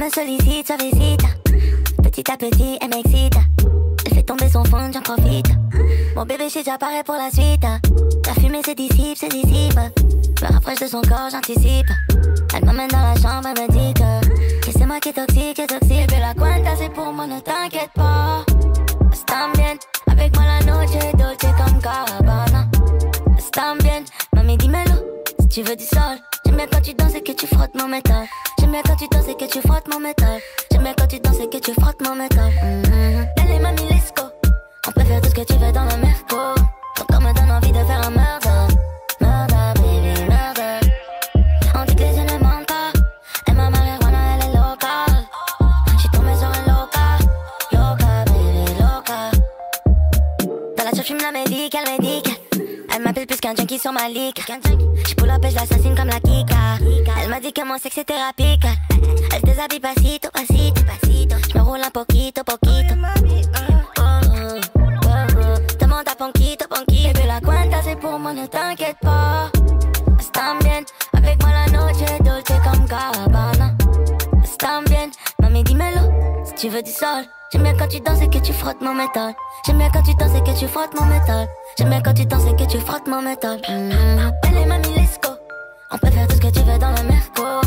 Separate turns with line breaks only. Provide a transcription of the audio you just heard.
me sollicite, suavecita. Petit à petit, elle m'excite. Elle fait tomber son fond, j'en profite. Mon bébé, j'ai déjà paré pour la suite. La fumée se dissipe, se dissipe. Je me rapproche de son corps, j'anticipe. Elle m'emmène dans la chambre, elle me dit que c'est moi qui est toxique, qui est toxique. Bébé, la cuenta, c'est pour moi, ne t'inquiète pas. Están bien, avec moi la noche est dolce comme Gabbana. Están bien, mami, dis-moi-le, si tu veux du sol. J'aime bien quand tu danses et que tu frottes mon métal. J'aime bien quand tu danses et que tu frottes mon métal. J'aime bien quand tu danses et que tu frottes mon métal. Allez, mami, let's go. On peut faire tout ce que tu veux dans le merco. Ton corps me donne envie de faire un murder. Murder, baby, murder. On dit que les yeux ne mentent pas. Et ma marijuana, elle est locale. J'suis tombé sur un loca. Loca, baby, loca. Dans la chambre, j'fume la médic, elle médic. Elle m'appelle plus qu'un junkie sur ma ligue. J'pull up et j'l'assassine comme la Kika. Elle m'a dit que mon sexe est thérapeutique. Elle se déshabille pasito, pasito, pasito. J'me roule un poquito, poquito. Demande à Ponquito, Ponquito. Bébé, la cuenta c'est pour moi, ne t'inquiète pas. Están bien, avec moi la noche est dolce comme Gabbana. Están bien, mami, dis-moi-le, si tu veux du sol. J'aime bien quand tu danses et que tu frottes mon métal. J'aime bien quand tu danses et que tu frottes mon métal. J'aime bien quand tu danses et que tu frottes mon métal. Allez, mami, let's go. On peut faire tout ce que tu veux dans le merco.